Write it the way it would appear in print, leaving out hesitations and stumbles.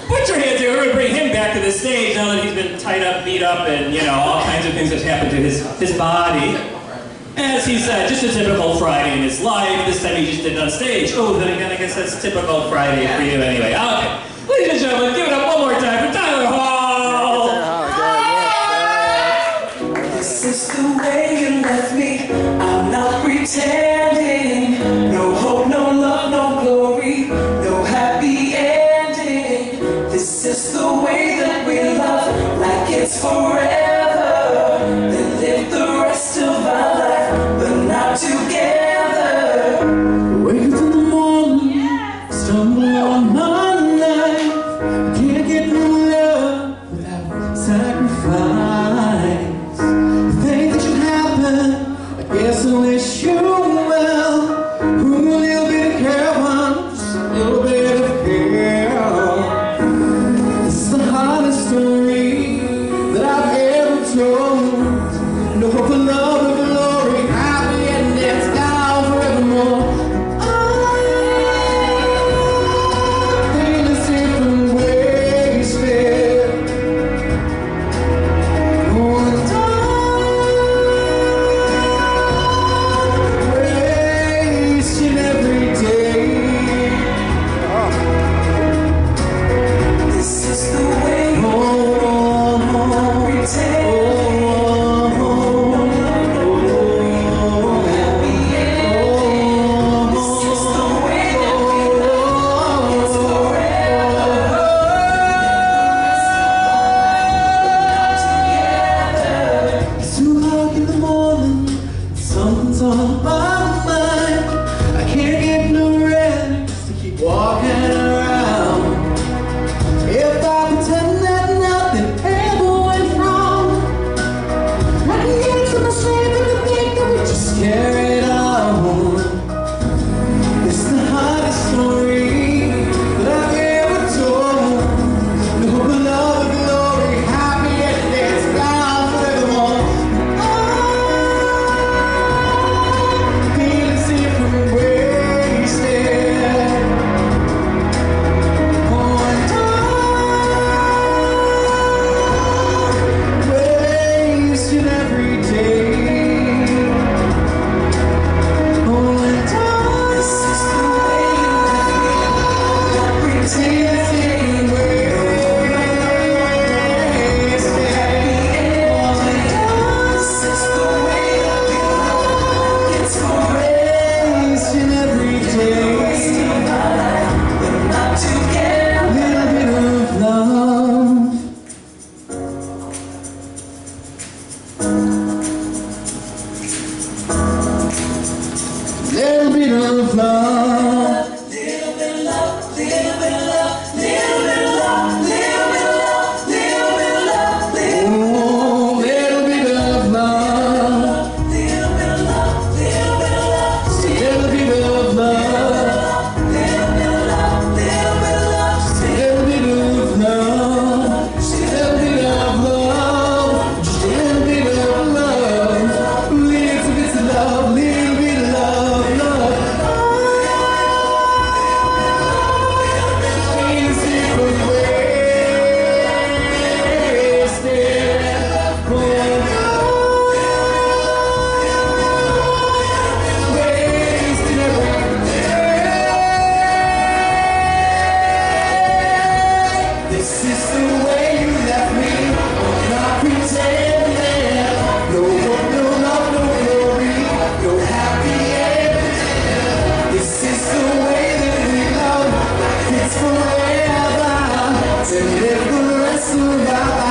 Put your hands here. We're going to bring him back to the stage now that he's been tied up, beat up, and, you know, all kinds of things have happened to his body. As he's just a typical Friday in his life. This time he just did it on stage. Oh, then again, I guess that's typical Friday for you anyway. Okay. Ladies and gentlemen, give it up one more time for Tyler Hall. This is the way you left me. I'm not pretending. No hope, no love, no glory, no happy ending. This is the way that we love, like it's forever. Then live the rest of our life, but not together. Wake up in the morning, stumble on my life. Can't get no love without sacrifice. Think that should happen, I guess I wish you well. Who a little bit of care wants, a little bit of care. This is the hardest story that I've ever told. No hope for love or glory, happy and it's down forevermore. I feel as if I'm wasted. Oh, and I'm wasting every day. This is the way we take. Something's on my mind. I can't get no rest to keep walking around. If I pretend that nothing ever went wrong, I can get to my sleep and think that we just carried on. It's the hardest story that I've ever told. No hope of love or glory, happy and it's down forevermore. Little bit of love, little bit of love, little bit of love, little bit of love, little bit of love, little bit of love, little bit of love, little bit of love, little bit of love, little bit of love, little bit of love, little bit of love, little bit of love, little bit of love, little bit of love, little bit of love, little bit of love. This is the way you left me, not pretending. No hope, no love, no glory, no happy ending. This is the way that we love, like it's forever. To live the rest of our lives.